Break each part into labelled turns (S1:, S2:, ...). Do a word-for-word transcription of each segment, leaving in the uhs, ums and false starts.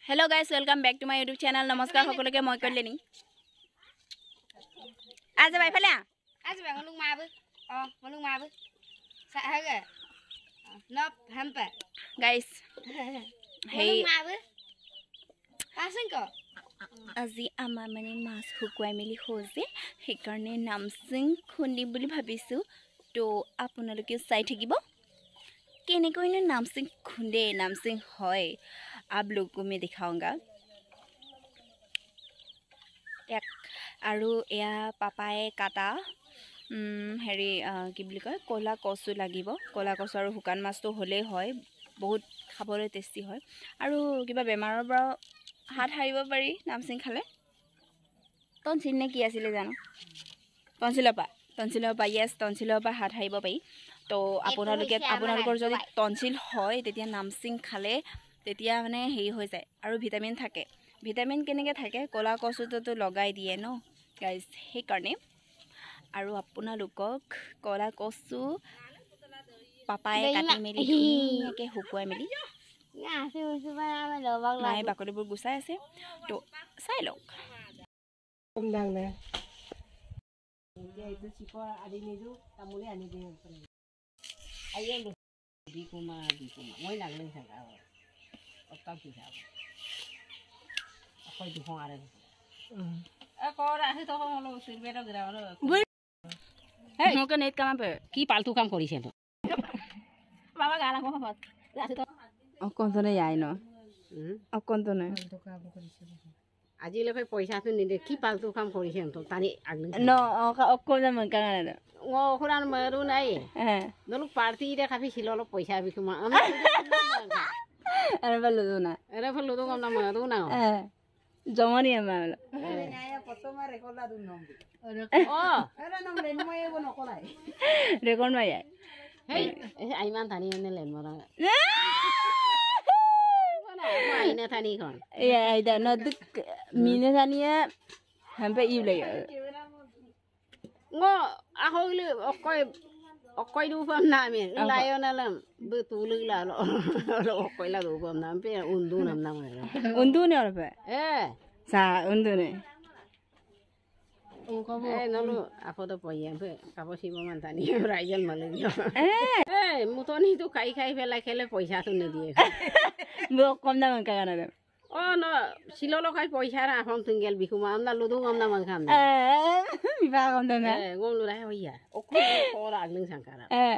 S1: Hello guys, welcome back to my YouTube channel. Namaskar সকলোকে মই Kalyani. আজি ভাই ফেলা আজি ভাই হলুং মাবু অ হলুং মাবু সা হাগে নপ হাম্পা guys hey মাবু আসেন কো আজি আমা মানে মাছ হুকুৱাই মেলি হৈছে হেকাৰণে নামসিং খুন্দি বুলি ভাবিছো তো আপোনালোকে চাই থাকিব কেনেকৈ নামসিং খুন্দে নামসিং হয় आप लोग को मैं दिखाऊंगा एक आरु या पापाए काटा हेरी कि বুলি কয় কোলা কচু লাগিব কোলা কচু আৰু হুকান মাছটো হলে হয় বহুত খাবলৈ টেস্টি হয় আৰু কিবা বেমাৰৰ পৰা হাত হাৰিব পাৰি নামসিং খালে টনচিল নে কি আছিল জানো টনচিলপা টনচিলপা ইয়েস টনচিলপা হাত হাৰিব পাৰি তো আপোনালোকে আপোনালোকৰ যদি টনচিল হয় তেতিয়া নামসিং খালে তেতিয়া মানে হেই হৈ যায় আৰু ভিটামিন থাকে ভিটামিন কেনেকে থাকে কোলা কচুটো লগাই দিয়ে ন গাইস হে কাৰণে আৰু আপোনালোকক কোলা কচু পাপায়ে কাটি মেলি ধুনীয়াকে হুকুৱাই মেলি আছে হৈছে মানে লবাক নাই বাকলিবোৰ গুছাই আছে তো চাই লওক কম দাং নে এইটো চিপৰ আদি নিজু তামুলি আনি দিও আইয়ে বিকুমা বিকুমা মই নাগলে থাকা Tao chỉ sao, khơi chụp hoa đây. À có đã thấy tao không lo xịt về đâu cái nào rồi. Hey, mau cái net cam apa? Ki paltu cam kori sih tu. Bapa galah kau apa? Dah thấy tao. Akon tu ni ay no. Akon tu ni. Paltu cam kori sih. Aji le phải पैसा tu ni deh. Ki paltu cam kori sih tu. Tani ageng. No, akon tu mana kan ada. Ngo kurang meru nai. Dulu party deh kami silo lo पैसा bikuma. Era perlu tu na. Era perlu tu kamu nama tu na. Eh, jangan ni amal. Eh, naya foto mah rekod lah tu nombi. Oh, era nom len mah ego nak kolai. Rekod mah ya. Hey, eh, Aiman tani mana len mah. Mana? Mana tani kan? Ya, ada naduk mina tani ya, hampir ibu lagi. Ngo, aku ini, aku Okoy du pam nami layo na lam betul la lo lo okoy la du pam nam pe undu nam nam undu ne or pe eh sa undu ne eh no lo ako to poyen pe kapo si man tani rajal male eh eh mutoni tu kai kai pe la khele paisa tu ne die bo kom na man ka na oh no silo lo kai paisa ra hom tinggal bikuma amna lu du ngam na man kham eh mi ba kom na eh ngom lu la hoya okoy ko ra nang sangkara eh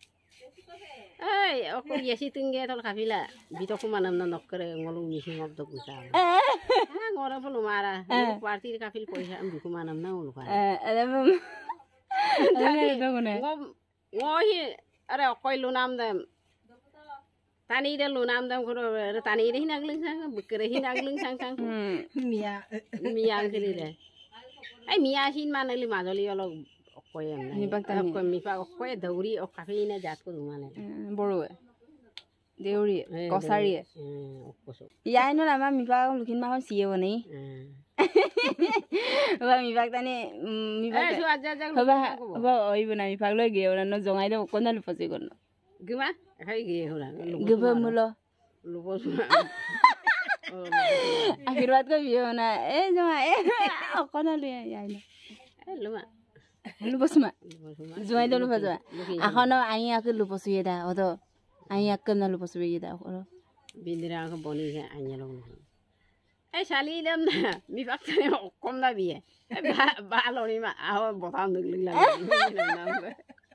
S1: eh okoy yesi tinggal tol kafila bito kuma nam na nokkere ngolu mi si ngob to kusa eh ngora pulu mara party kafil paisa am bikuma nam na ulu ka eh ada mem ada do ne ngom ngohi are okoy lu nam dem Tani dah lu nam dam koro, tani dah hinak leng sang, bukan hinak leng sang sang. Mia, mia kiri deh. Eh mia sin mana li majoli olo okoy yang. Mipak tani. Okoy mipak okoy dauri ok kafe ini jat ko dumane. Boru. Dauri, kosari. Okoso. Ya ini nama mipak lukin mahon siapa ni? Wah mipak tani mipak. Eh suat aja aja. Wah wah ibu nami mipak lagi orang no zongai dah kona lupa sih kono. Gimana? Kayak gini orang. Gimana mula? Lupa semua. Akhirat kau biar na. Eh cuma eh aku nak lihat ya ini. Eh lupa. Lupa semua. Cuma itu lupa semua. Aku nak ayah aku lupa semua dah. Atau ayah aku nak lupa semua dah. Bindera aku boni ke ayah loh. Eh sali dam na. Mi fakta ni aku nak biar. Bah balon ni mah. Aku bosan dulu lagi.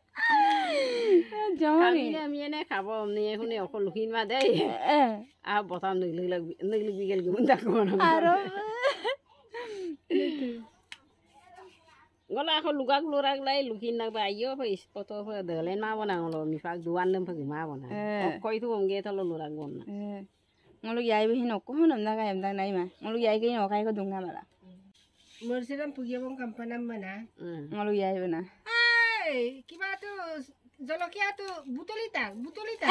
S1: Kami ni kami ni kabo ni aku ni aku lukin mah deh. Ah bosan nih lag lag lag lag bigel gunda kau nama. Aro. Kalau aku lugak lurak lagi lukin nak bayo apa is foto apa delen mah mana kalau mifak duan lem pergi mah mana. Kau itu mungkin kalau lurak guna. Kalau yai behin aku mana nak ayam tak naik mah. Kalau yai kini aku ayah kedunga malah. Mersiram pergi abang kampanan mana? Kalau yai mana? Kiba tu jolokia tu butolita butolita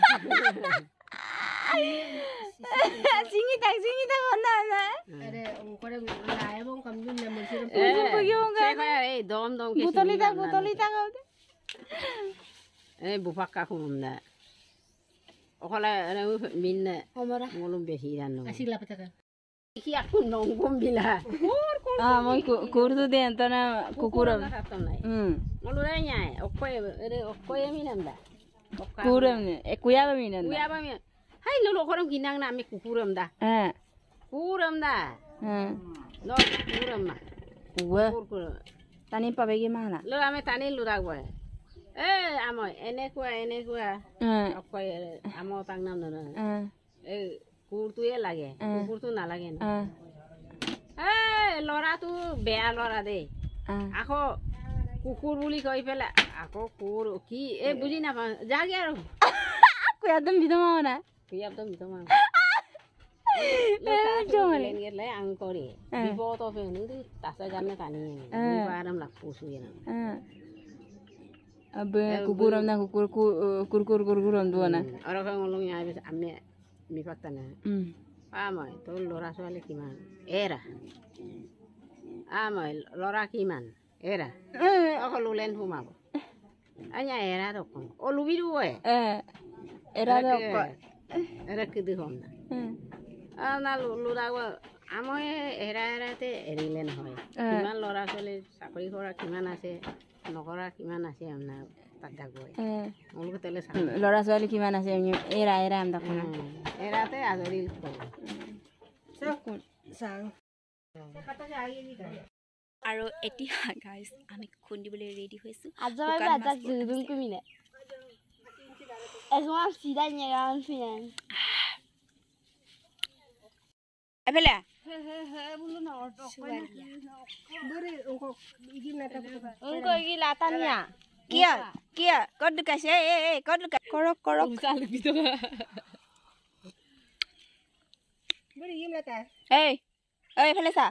S1: singi tak singi tak mana na ada orang lain bang kami ni nama siapa eh saya eh dom dom butolita butolita kau tu eh bupak aku mana অকলে মিনে অমৰা মলম বেছি জানো আছিলা পতকা কি আকু নংগম বিলা আ মই কুকুৰটো দে এন্তনা কুকুৰ হুম মলুৰে নাই অকয় এৰে অকয় মিনামদা কুকুৰম একুয়াবা মিনাম কুয়াবা মি হাই ললো কৰম কিনাং না আমি কুকুৰম দা হ কুকুৰম দা হ ন কুকুৰম মা কুকুৰ টানি পাবে কি মানা ল আমি টানি লুৰাগব এ আমই এনেকুৱা এনেকুৱা অকয় আমো তাং নাম ন এ কুকুৰটোৱে লাগে কুকুৰটো নালাগে ন এ লৰাটো বেয়া লৰা দে আকৌ কুকুৰ বুলি কৈ পেলাই আকৌ কুকুৰ কি এ বুজি নাপাওঁ যাগে আৰু কুয়াদম বিধমা না কুয়াদম বিধমা le angkori di foto pe ni tasa janne tani ni baram lak pusu ya abe kukuram na kukur kur kur kur kuram do na ora ka ngolong ya be amme mi patana amai to lora soale kiman era amai lora kiman era ako lulen humabo anya era to ko o lubiru e era to ko era kidi honna না লুৰাব আমই এৰা এৰাতে এৰিলে নহয় কিমান ল'ৰা ছোৱালী চাকৰি কৰা কিমান আছে নকৰা কিমান আছে আপোনাৰ তাত যাগৈ মোলোকে তেলে ল'ৰা ছোৱালী কিমান আছে এৰা এৰা আম দেখোন এৰাতে আজৰি
S2: আৰু এতিয়া গাইজ আমি খুন্দিবলৈ ৰেডি হৈছো Apela. He he he bulu na auto. Beri ungko igi lata. Ungko igi lata niya. Kia kia kau dekat saya eh eh kau dekat korok korok. Usah lebih tu. Beri igi lata. Hey hey Felisa.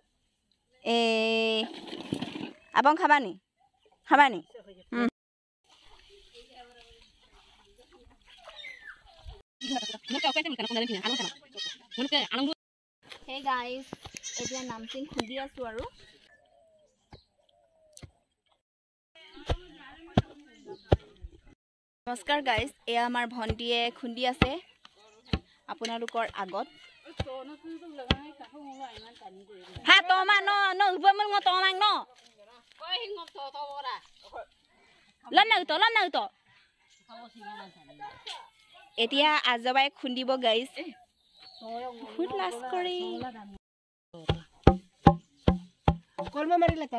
S2: Eh abang khabar ni khabar ni. Hmm. Hey guys, এতিয়া namsíng খুন্দি আছো আৰু নমস্কাৰ guys এয়া আমাৰ ভন্টিয়ে খুন্দি আছে আপোনালোকৰ আগত হা তমা ন ন উপমন ম তমাং ন কই হিংম ত ত বৰা লনা উত লনা উত এতিয়া আজবাই খুন্দিব গাইস খুদ লাজ কৰি কলমা মাৰি লতা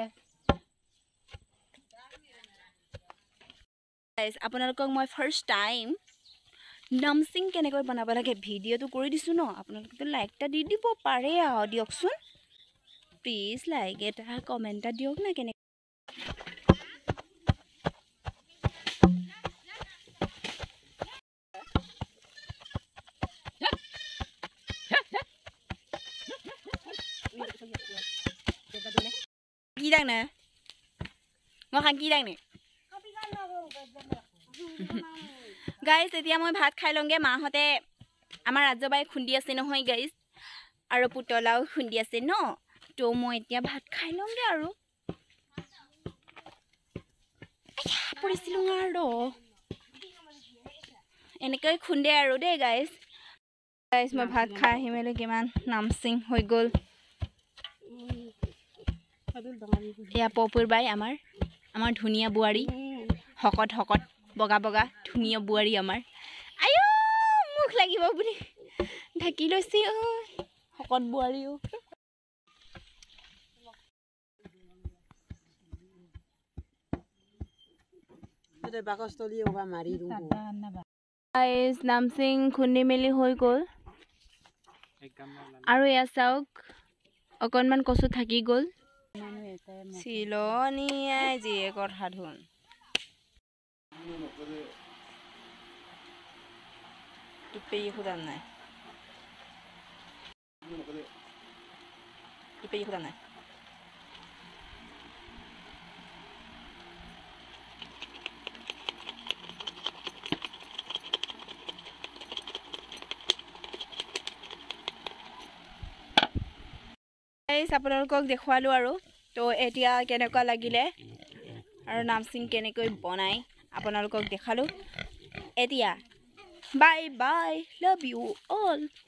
S2: গাইস আপোনালোকক মই ফাৰ্স্ট টাইম namsíng কেনেকৈ বনাব লাগে ভিডিওটো কৰি দিছো ন আপোনালোকে লাইকটা দি দিব পাৰে আও দিয়কচোন প্লিজ লাইক এটা কমেন্টটা দিয়ক না কেনে কি দাং না মই খান কি দাং নে গাইস এতিয়া মই ভাত খাই লংগে মাহতে আমাৰ ৰাজবাই খুন্দি আছে নহয় গাইস আৰু পুতলাও খুন্দি আছে ন তো মই এতিয়া ভাত খাই লংগে আৰু পৰিছিলুং আৰু এনেকৈ খুন্দে আৰু দে গাইস গাইস মই ভাত খাই আহিমেলে কিমান namsíng হৈ গল এয়া পপুৰ বাই আমাৰ আমাৰ ধুনিয়া বুৱাৰী হকত হকত বগা বগা ধুনিয়া বুৱাৰী আমাৰ আয়ো মুখ লাগিব বুলি ঢাকি লৈছে ও হকত বুৱাৰীও
S1: এতে বাকস্তলি ওবা মাৰি দুঙ্গো
S2: গাইস namsíng খুন্দি মেলি হৈ গল আৰু এয়া চাওক অকনমান কচু থাকি গল চিলনিয়াই যিয়ে কথা ধুন Ipi hudan nai. Ipi hudan nai. Guys, আপোনালোকক দেখুৱালো আৰু তো এতিয়া কেনেকুৱা লাগিলে আৰু namsíng কেনেকৈ বনাই আপোনালোকক দেখালো এতিয়া bye bye love you all